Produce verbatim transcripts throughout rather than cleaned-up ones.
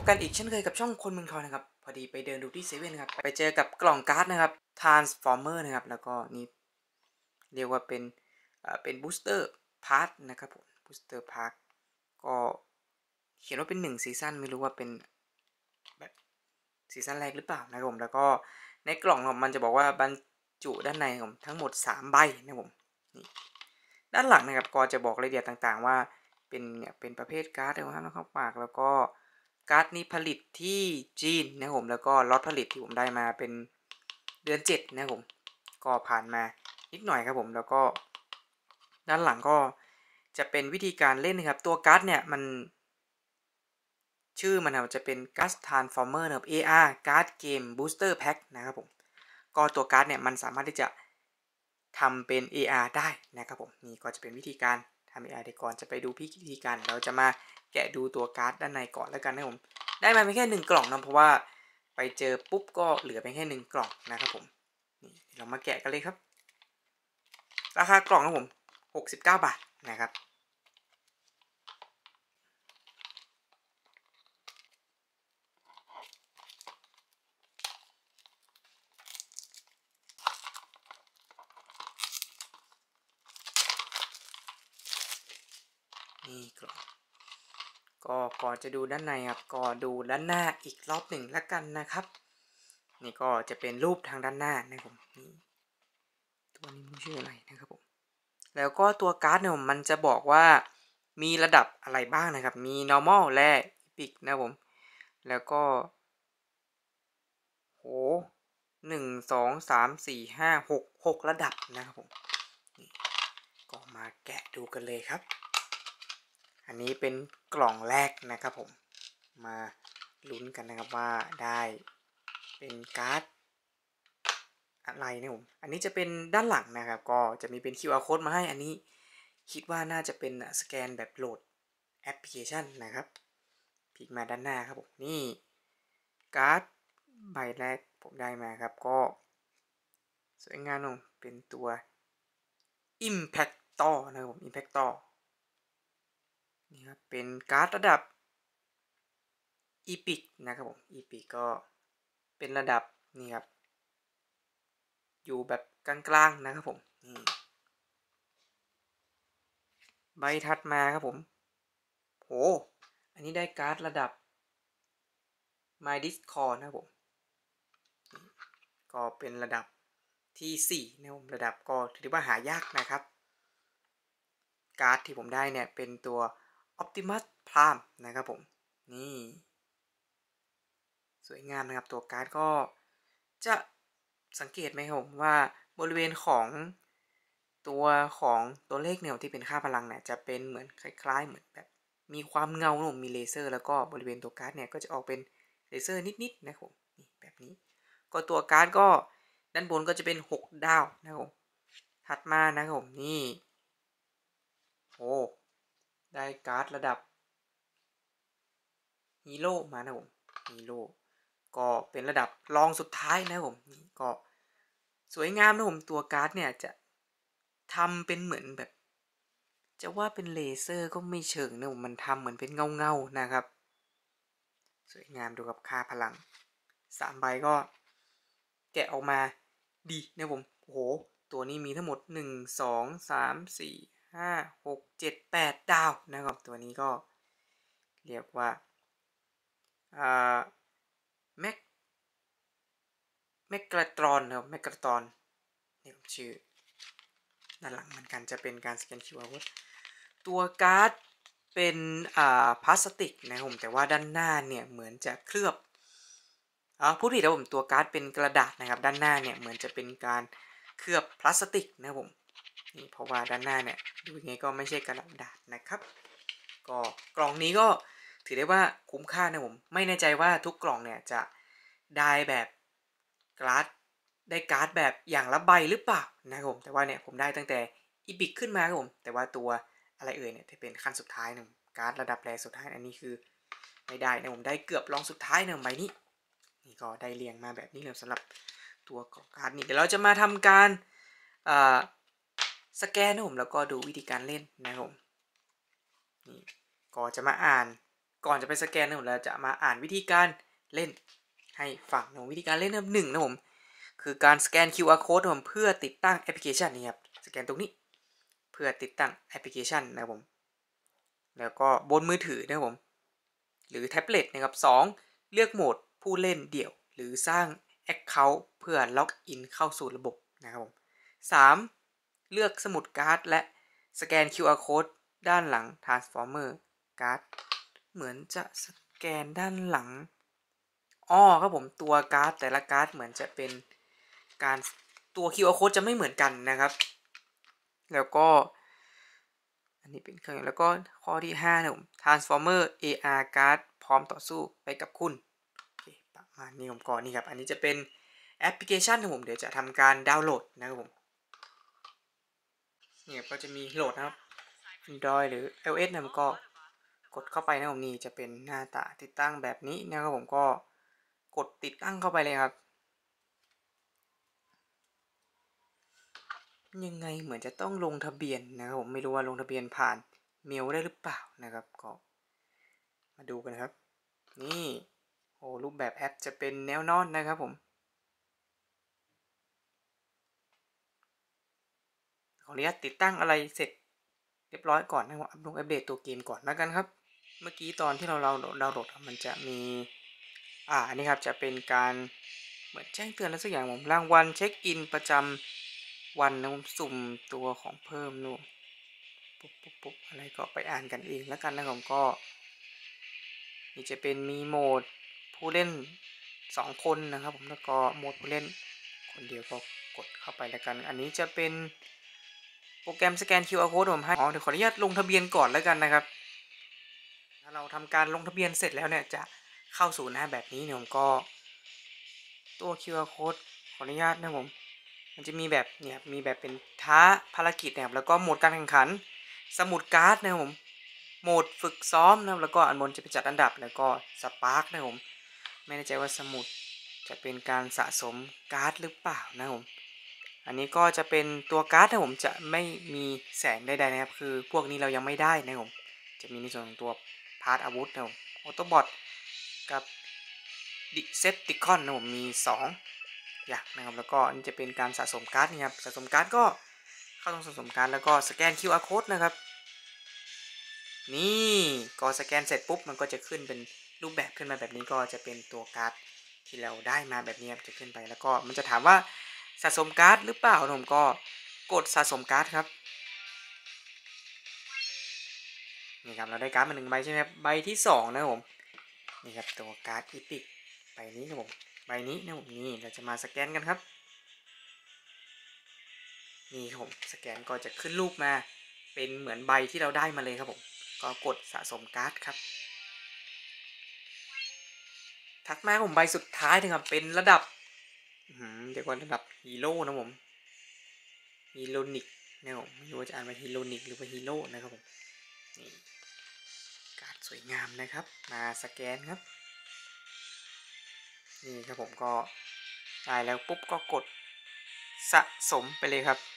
กันอีกเช่นเคยกับช่องคนเมืองทองนะครับพอดีไปเดินดูที่เซเว่นครับไปเจอกับกล่องการ์ดนะครับ Transformer นะครับแล้วก็นี่เรียกว่าเป็นอ่าเป็น Booster Pass นะครับผม Booster Pass ก็เขียนว่าเป็นหนึ่งซีซั่นไม่รู้ว่าเป็นแบบซีซั่นแรกหรือเปล่านะครับผมแล้วก็ในกล่องมันจะบอกว่าบรรจุด้านในผมทั้งหมดสามใบนะครับผมนี่ด้านหลังนะครับก็จะบอกรายละเอียดต่างๆว่าเป็นเนี่ยเป็นประเภทการ์ดนะครับแล้วเข้าปากแล้วก็การ์ดนี้ผลิตที่จีนนะครับผมแล้วก็ล็อตผลิตที่ผมได้มาเป็นเดือนเจ็ดนะครับผมก็ผ่านมานิดหน่อยครับผมแล้วก็ด้านหลังก็จะเป็นวิธีการเล่นนะครับตัวการ์ดเนี่ยมันชื่อมันจะเป็น Gas Transformer นะครับ เอ อาร์ Card Game Booster Pack นะครับผมก็ตัวการ์ดเนี่ยมันสามารถที่จะทำเป็น เอ อาร์ ได้นะครับผมนี่ก็จะเป็นวิธีการทำ เอ อาร์ เดี๋ยวก่อนจะไปดูวิธีการเราจะมาแกะดูตัวการ์ดด้านในก่อนแล้วกันนะผมได้มาเพียงแค่หนึ่งกล่องนะเพราะว่าไปเจอปุ๊บก็เหลือเพียงแค่หนึ่งกล่องนะครับผมนี่เรามาแกะกันเลยครับราคากล่องนะผมหกสิบเก้าบาทนะครับนี่กล่องก็ก่อนจะดูด้านในครับก็ดูด้านหน้าอีกรอบหนึ่งแล้วกันนะครับนี่ก็จะเป็นรูปทางด้านหน้านะครับผมนี่ตัวนี้มันชื่ออะไรนะครับผมแล้วก็ตัวการ์ดเนี่ยมันจะบอกว่ามีระดับอะไรบ้างนะครับมี normal และ epic นะครับผมแล้วก็โหหนึ่งสองสามสี่ห้าหกหกระดับนะครับผมนี่ก็มาแกะดูกันเลยครับอันนี้เป็นกล่องแรกนะครับผมมาลุ้นกันนะครับว่าได้เป็นการ์ดอะไรนะผมอันนี้จะเป็นด้านหลังนะครับก็จะมีเป็น คิว อาร์ Code มาให้อันนี้คิดว่าน่าจะเป็นสแกนแบบโหลดแอปพลิเคชันนะครับพลิกมาด้านหน้าครับผมนี่การ์ดใบแรกผมได้มาครับก็สวยงามนะเป็นตัว Impactor นะครับผม Impactor นี่ครับเป็นการ์ดระดับ Epic นะครับผม Epic ก็เป็นระดับนี่ครับอยู่แบบกลางๆนะครับผมนี่ใบถัดมาครับผมโหอันนี้ได้การ์ดระดับ My Discord นะครับผมก็เป็นระดับที่สี่นะครับผมระดับก็ถือว่าหายากนะครับการ์ดที่ผมได้เนี่ยเป็นตัว Optimus Prime นะครับผมนี่สวยงามนะครับตัวการ์ดก็จะสังเกตไหมครับผมว่าบริเวณของตัวของตัวเลขเนี่ยที่เป็นค่าพลังเนี่ยจะเป็นเหมือนคล้ายๆเหมือนแบบมีความเงาหนุ่มมีเลเซอร์แล้วก็บริเวณตัวการ์ดเนี่ยก็จะออกเป็นเลเซอร์นิดๆนะครับผมนี่แบบนี้ก็ตัวการ์ดก็ด้านบนก็จะเป็นหกดาวนะครับผมถัดมานะครับผมนี่โอ้ได้การ์ดระดับฮีโร่มานะครับผมฮีโร่ก็เป็นระดับรองสุดท้ายนะครับผมนี่ก็สวยงามนะผมตัวการ์ดเนี่ยจะทำเป็นเหมือนแบบจะว่าเป็นเลเซอร์ก็ไม่เชิงนะผมมันทำเหมือนเป็นเงาเงานะครับสวยงามดูกับค่าพลังสามใบก็แกะออกมาดีนะผมโอ้โหตัวนี้มีทั้งหมดหนึ่งสองสามสี่ห้าหกเจ็ดแปดดาวนะครับตัวนี้ก็เรียกว่าอ่าแม็กแมกกาตรอนนะครับแมกกาตรอนนี่ชื่อด้านหลังเหมือนกันจะเป็นการสแกน คิว อาร์ Code ตัวการ์ดเป็นอ่าพลาสติกนะครับผมแต่ว่าด้านหน้าเนี่ยเหมือนจะเคลือบอ่าพูดผิดนะผมตัวการ์ดเป็นกระดาษนะครับด้านหน้าเนี่ยเหมือนจะเป็นการเคลือบพลาสติกนะครับผมนี่เพราะว่าด้านหน้าเนี่ยดูยังไงก็ไม่ใช่กระดาษนะครับก็กล่องนี้ก็ถือได้ว่าคุ้มค่านะผมไม่แน่ใจว่าทุกกล่องเนี่ยจะได้แบบการ์ดได้การ์ดแบบอย่างละใบหรือเปล่านะครับผมแต่ว่าเนี่ยผมได้ตั้งแต่อีพิกขึ้นมาครับผมแต่ว่าตัวอะไรเอ่ยเนี่ยที่เป็นขั้นสุดท้ายนะการ์ดระดับแรสุดท้ายอันนี้คือไม่ได้นะผมได้เกือบรองสุดท้ายนะใบนี้นี่ก็ได้เรียงมาแบบนี้เลยสำหรับตัวของการ์ดนี้เดี๋ยวเราจะมาทำการสแกนนะผมแล้วก็ดูวิธีการเล่นนะครับผมนี่ก็จะมาอ่านก่อนจะไปสแกนนะผมเราจะมาอ่านวิธีการเล่นให้ฟังนะวิธีการเล่นนะหนึ่งนะผมคือการสแกน คิว อาร์ code ผมเพื่อติดตั้งแอปพลิเคชันนี่ครับสแกนตรงนี้เพื่อติดตั้งแอปพลิเคชันนะครับผมแล้วก็บนมือถือนะครับผมหรือแท็บเล็ตนะครับสองเลือกโหมดผู้เล่นเดี่ยวหรือสร้าง Account เพื่อล็อกอินเข้าสู่ระบบนะครับผมสามเลือกสมุดการ์ดและสแกน คิว อาร์ code ด้านหลัง Transformer การ์ดเหมือนจะสแกนด้านหลังอ้อครับผมตัวการ์ดแต่ละการ์ดเหมือนจะเป็นการตัว คิว อาร์ code จะไม่เหมือนกันนะครับแล้วก็อันนี้เป็นเครื่องแล้วก็ข้อที่ห้านะผม Transformer เอ อาร์ Card พร้อมต่อสู้ไปกับคุณโอเคประมาณนี้ผมก่อนนี่ครับอันนี้จะเป็นแอปพลิเคชันนะผมเดี๋ยวจะทำการดาวน์โหลดนะครับผมเนี่ยก็จะมีโหลดนะครับ Android หรือ iOS นะผมก็กดเข้าไปนะผมนี่จะเป็นหน้าตาติดตั้งแบบนี้นะครับผมก็กดติดตั้งเข้าไปเลยครับยังไงเหมือนจะต้องลงทะเบียนนะครับผมไม่รู้ว่าลงทะเบียนผ่านเมลได้หรือเปล่านะครับก็มาดูกันครับนี่โอ้รูปแบบแอปจะเป็นแนวนอนนะครับผมขออนุญาตติดตั้งอะไรเสร็จเรียบร้อยก่อนนะครับอัปเดตตัวเกมก่อนแล้วกันครับเมื่อกี้ตอนที่เราเราดาวน์โหลดมันจะมีอ่าอันนี้ครับจะเป็นการเหมือนแจ้งเตือนอะไรสักอย่างผมรางวัลเช็คอินประจำวันนะผมสุ่มตัวของเพิ่มนู่นปุ๊บปุ๊บปุ๊บอะไรก็ไปอ่านกันเองแล้วกันนะผมก็นี่จะเป็นมีโหมดผู้เล่นสองคนนะครับผมแล้วก็โหมดผู้เล่นคนเดียวก็กดเข้าไปแล้วกันอันนี้จะเป็นโปรแกรมสแกน คิว อาร์ code ผมให้อ๋อเดี๋ยวขออนุญาตลงทะเบียนก่อนแล้วกันนะครับถ้าเราทำการลงทะเบียนเสร็จแล้วเนี่ยจะเข้าสู่หน้าแบบนี้เนี่ยผมก็ตัว คิว อาร์ code ขออนุญาตนะผมมันจะมีแบบเนี่ยมีแบบเป็นท้าภารกิจนะครับแล้วก็โหมดการแข่งขันสมุดการ์ดนะครับผมโหมดฝึกซ้อมนะครับแล้วก็อันบนจะเป็นจัดอันดับแล้วก็สปาร์กนะครับผมไม่แน่ใจว่าสมุดจะเป็นการสะสมการ์ดหรือเปล่านะผมอันนี้ก็จะเป็นตัวการ์ดนะผมจะไม่มีแสงใดๆนะครับคือพวกนี้เรายังไม่ได้นะผมจะมีในส่วนของตัวพาร์ทอาวุธนะผมออโตบอทกับดิเซปติคอนนะผมมีสองอย่างนะครับแล้วก็นี่จะเป็นการสะสมการ์ดนี่ครับสะสมการ์ดก็เข้าตรงสะสมการ์ดแล้วก็สแกน คิว อาร์ code นะครับนี่ก็สแกนเสร็จปุ๊บมันก็จะขึ้นเป็นรูปแบบขึ้นมาแบบนี้ก็จะเป็นตัวการ์ดที่เราได้มาแบบนี้จะขึ้นไปแล้วก็มันจะถามว่าสะสมการ์ดหรือเปล่าผมก็กดสะสมการ์ดครับนี่ครับเราได้การ์ดมาหนึ่งใบใช่ไหมครับใบที่สองนะครับผมนี่ครับตัวการ์ดอีพิกใบนี้ครับผมใบนี้นะผมนี่เราจะมาสแกนกันครับนี่ครับผมสแกนก็จะขึ้นรูปมาเป็นเหมือนใบที่เราได้มาเลยครับผมก็กดสะสมการ์ดครับถัดมาผมใบสุดท้ายนะครับเป็นระดับเดี๋ยวก่อนระดับฮีโร่นะผมฮีโรนิกนะผมไม่รู้ว่าจะอ่านว่าฮีโรนิกหรือว่าฮีโร่นะครับผมนี่การ์ดสวยงามนะครับมาสแกนครับนี่ครับผมก็ได้แล้วปุ๊บก็กดสะสมไปเลยครับ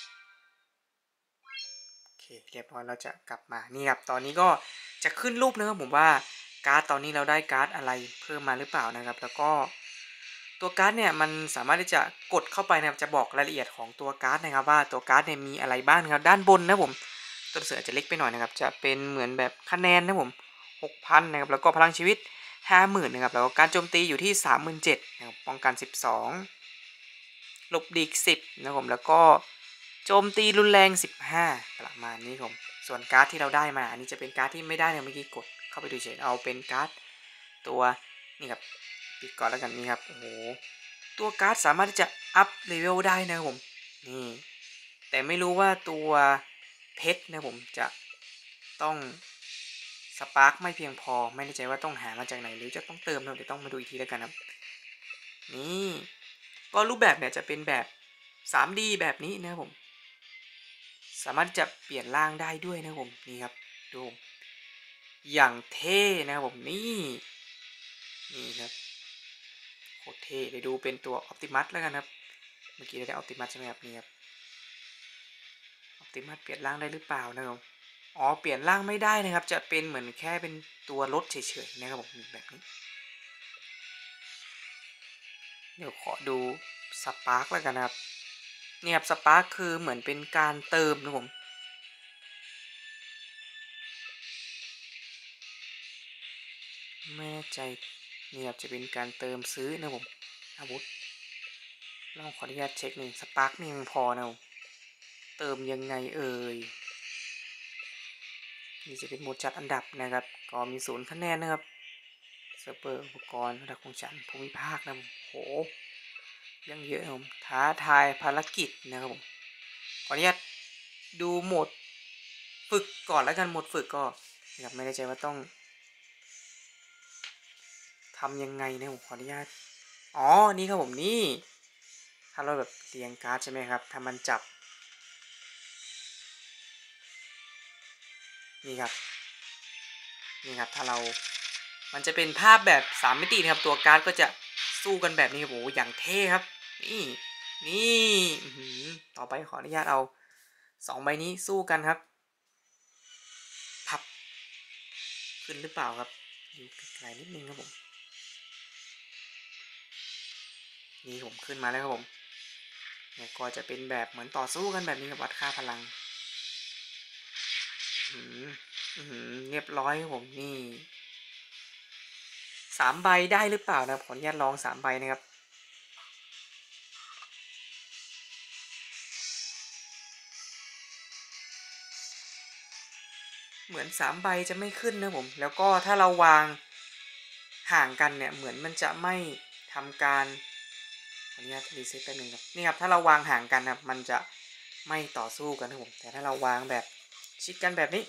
โอเคเรียบร้อยเราจะกลับมานี่ครับตอนนี้ก็จะขึ้นรูปนะครับผมว่าการ์ดตอนนี้เราได้การ์ดอะไรเพิ่มมาหรือเปล่านะครับแล้วก็ตัวการ์ดเนี่ยมันสามารถที่จะกดเข้าไปนะครับจะบอกรายละเอียดของตัวการ์ดนะครับว่าตัวการ์ดเนี่ยมีอะไรบ้างครับด้านบนนะผมตัวเสือจะเล็กไปหน่อยนะครับจะเป็นเหมือนแบบคะแนนนะผม หกพัน นะครับแล้วก็พลังชีวิต ห้าหมื่น นะครับแล้วก็การโจมตีอยู่ที่ สามหมื่นเจ็ดพัน นะครับป้องกัน สิบสองหลบดีกสิบนะครับผมแล้วก็โจมตีรุนแรงสิบห้าประมาณนี้ผมส่วนการ์ดที่เราได้มาอันนี้จะเป็นการ์ดที่ไม่ได้เนี่ยเมื่อกี้กดเข้าไปดูเฉยเอาเป็นการ์ดตัวนี่ครับปิดก่อนแล้วกันนี่ครับโอ้โหตัวการ์ดสามารถที่จะอัพเลเวลได้นะครับผมนี่แต่ไม่รู้ว่าตัวเพชรนะผมจะต้องสปาร์กไม่เพียงพอไม่แน่ใจว่าต้องหามาจากไหนหรือจะต้องเติมเราเดี๋ยวต้องมาดูอีกทีแล้วกันครับนี่ก็รูปแบบเนี่ยจะเป็นแบบ ทรี ดี แบบนี้นะครับผมสามารถจะเปลี่ยนร่างได้ด้วยนะครับผมนี่ครับดูอย่างเท่นะครับผมนี่นี่ครับโคตรเท่เดี๋ยวดูเป็นตัวออ t ติมัสแล้วกันครับเมื่อกี้ได้ออ t ติมัสใช่ไหมครับนี่ครับออ t ติมัสเปลี่ยนร่างได้หรือเปล่านะครับอ๋อเปลี่ยนร่างไม่ได้นะครับจะเป็นเหมือนแค่เป็นตัวรถเฉยๆนะครับผมแบบนี้เดี๋ยวขอดูสปาร์คแล้วกันนะครับเนี่ยครับสปาร์คคือเหมือนเป็นการเติมนะผมไม่แน่ใจเนี่ยครับจะเป็นการเติมซื้อนะผมอาวุธลองขออนุญาตเช็คหนึ่งสปาร์คนี่ยังพอนะผมเติมยังไงเอ่ยนี่จะเป็นโหมดจัดอันดับนะครับก็มีศูนย์คะแนนนะครับเซิร์ฟเวอร์อุปกรณ์ระดับของฉันภูมิภาคนะผมโหยังเยอะนะผมท้าทายภารกิจนะครับผมขออนุญาตดูโหมดฝึกก่อนแล้วกันโหมดฝึกก็นะครับไม่แน่ใจว่าต้องทำยังไงนะผมขออนุญาตอ๋อนี่ครับผมนี่ถ้าเราแบบเรียงการ์ดใช่ไหมครับถ้ามันจับนี่ครับนี่ครับถ้าเรามันจะเป็นภาพแบบสามมิตินะครับตัวการ์ดก็จะสู้กันแบบนี้ครับโอ้อย่างเท่ครับนี่นี่ต่อไปขออนุญาตเอาสองใบนี้สู้กันครับพับขึ้นหรือเปล่าครับอยู่ไกลนิดนึงครับผมนี่ผมขึ้นมาแล้วครับผมเนี่ยก็จะเป็นแบบเหมือนต่อสู้กันแบบนี้กับวัดค่าพลังอืมอืมเรียบร้อยครับผมนี่สามใบได้หรือเปล่านะขออนุญาตลองสามใบนะครับเหมือนสามใบจะไม่ขึ้นนะผมแล้วก็ถ้าเราวางห่างกันเนี่ยเหมือนมันจะไม่ทำการขออนุญาตรีเซ็ตแป๊บนึงครับนี่ครับถ้าเราวางห่างกันครับมันจะไม่ต่อสู้กันนะผมแต่ถ้าเราวางแบบชิดกันแบบนี้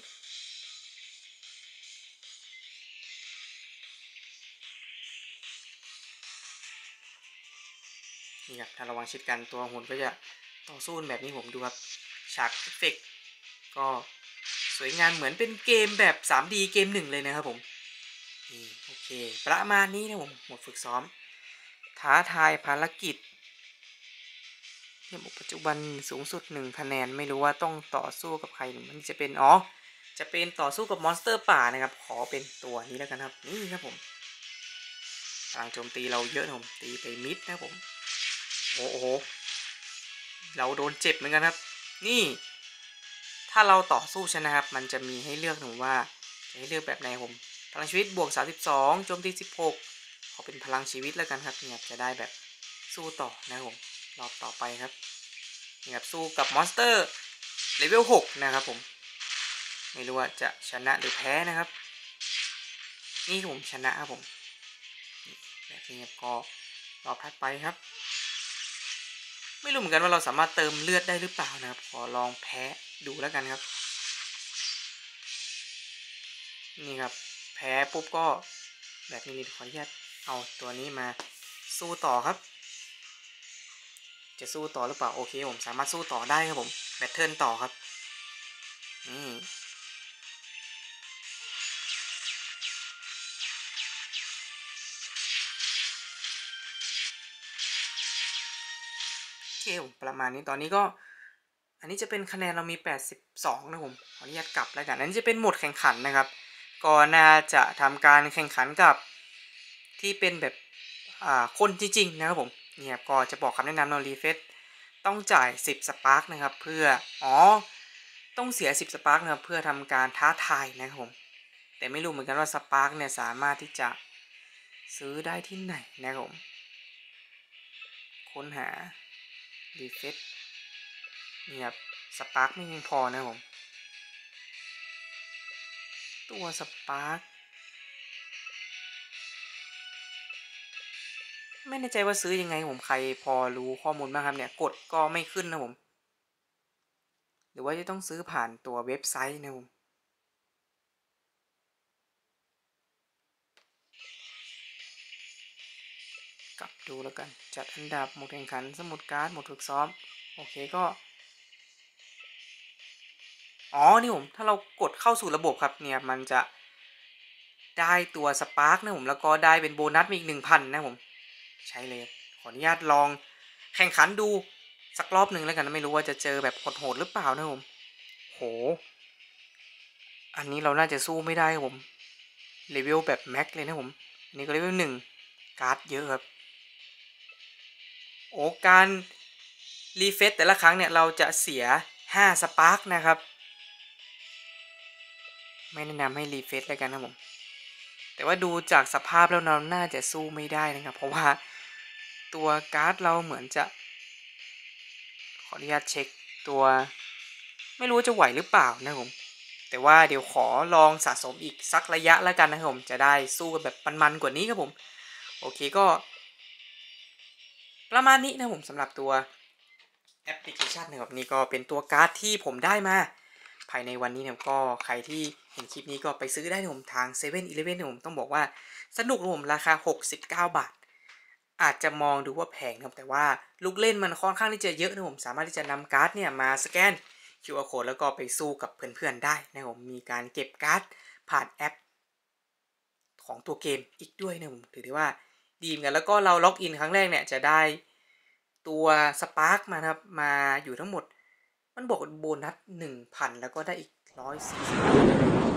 นี่ครับถ้าเราวางชิดกันตัวหุ่นก็จะต่อสู้แบบนี้ผมดูครับฉากเอฟเฟกต์ก็สวยงามเหมือนเป็นเกมแบบ ทรี ดี เกมหนึ่งเลยนะครับผมนี่โอเคประมาณนี้นะผมหมดฝึกซ้อมท้าทายภารกิจเทียบปัจจุบันสูงสุดหนึ่งคะแนนไม่รู้ว่าต้องต่อสู้กับใครมันจะเป็นอ๋อจะเป็นต่อสู้กับมอนสเตอร์ป่านะครับขอเป็นตัวนี้แล้วกันครับนี่ครับผมพลังโจมตีเราเยอะนะผมตีไปมิดนะผมโอ้โหเราโดนเจ็บเหมือนกันครับนี่ถ้าเราต่อสู้ชนะครับมันจะมีให้เลือกหนูว่าจะให้เลือกแบบไหนผมพลังชีวิตบวกสามสิบสองโจมตีสิบหกขอเป็นพลังชีวิตแล้วกันครับเนี่ยจะได้แบบสู้ต่อนะครับผมรอบต่อไปครับนี่ครับสู้กับมอนสเตอร์เลเวลหกนะครับผมไม่รู้ว่าจะชนะหรือแพ้นะครับนี่ผมชนะครับผมแบบนี้ก็รอบถัดไปครับไม่รู้เหมือนกันว่าเราสามารถเติมเลือดได้หรือเปล่านะครับขอลองแพ้ดูแล้วกันครับนี่ครับแพ้ปุ๊บก็แบบนี้ขออนุญาตเอาตัวนี้มาสู้ต่อครับจะสู้ต่อหรือเปล่าโอเคผมสามารถสู้ต่อได้ครับผมแบทเทิลต่อครับนี่โอเคผมประมาณนี้ตอนนี้ก็อันนี้จะเป็นคะแนนเรามีแปดสิบสองนะผมขออนุญาตกลับแล้วกันอันนี้จะเป็นโหมดแข่งขันนะครับก็น่าจะทำการแข่งขันกับที่เป็นแบบอ่าคนจริงๆนะครับผมเนี่ยก็จะบอกคำแนะนำนอรีเฟสต้องจ่ายสิบสปาร์กนะครับเพื่ออ๋อต้องเสียสิบสปาร์กนะครับเพื่อทำการท้าทายนะครับผมแต่ไม่รู้เหมือนกันว่าสปาร์กเนี่ยสามารถที่จะซื้อได้ที่ไหนนะครับผมค้นหารีเฟสนี่ครับสปาร์กไม่เพียงพอนะครับผมตัวสปาร์กไม่แน่ใจว่าซื้อยังไงผมใครพอรู้ข้อมูลบ้างครับเนี่ยกดก็ไม่ขึ้นนะผมหรือว่าจะต้องซื้อผ่านตัวเว็บไซต์นะผมกลับดูแล้วกันจัดอันดับหมดแข่งขันสมุดการ์ดหมดฝึกซ้อมโอเคก็อ๋อนี่ผมถ้าเรากดเข้าสู่ระบบครับเนี่ยมันจะได้ตัวสปาร์กนะผมแล้วก็ได้เป็นโบนัสอีกหนึ่งพันนะผมใช้เลยขออนุญาตลองแข่งขันดูสักรอบหนึ่งแล้วกันไม่รู้ว่าจะเจอแบบโหดๆหรือเปล่านะผมโหอันนี้เราน่าจะสู้ไม่ได้ครับผมเลเวลแบบแม็กเลยนะผมอันนี้ก็เลเวลหนึ่งการ์ดเยอะครับโอ้การรีเฟซแต่ละครั้งเนี่ยเราจะเสียห้าสปาร์กนะครับไม่แนะนำให้รีเฟซแล้วกันนะผมแต่ว่าดูจากสภาพแล้วเราน่าจะสู้ไม่ได้นะครับเพราะว่าตัวการ์ดเราเหมือนจะขออนุญาตเช็คตัวไม่รู้จะไหวหรือเปล่านะผมแต่ว่าเดี๋ยวขอลองสะสมอีกสักระยะแล้วกันนะครับผมจะได้สู้กันแบบมันๆกว่านี้ครับผมโอเคก็ประมาณนี้นะผมสำหรับตัวแอปพลิเคชันนะครับนี่ก็เป็นตัวการ์ดที่ผมได้มาภายในวันนี้เนี่ยก็ใครที่เห็นคลิปนี้ก็ไปซื้อได้นะผมทางเซเว่นอีเลฟเว่นนะผมต้องบอกว่าสนุกนะผมราคาหกสิบเก้าบาทอาจจะมองดูว่าแพงนะครับแต่ว่าลูกเล่นมันค่อนข้างที่จะเยอะนะผมสามารถที่จะนำการ์ดเนี่ยมาสแกน คิว อาร์ Code แล้วก็ไปสู้กับเพื่อนๆได้นะผมมีการเก็บการ์ดผ่านแอปของตัวเกมอีกด้วยนะผมถือได้ว่าดีเหมือนกันแล้วก็เราล็อกอินครั้งแรกเนี่ยจะได้ตัวสปาร์กมาครับมาอยู่ทั้งหมดมันบอกโบนัส หนึ่งพัน แล้วก็ได้อีกหนึ่งร้อยสี่สิบ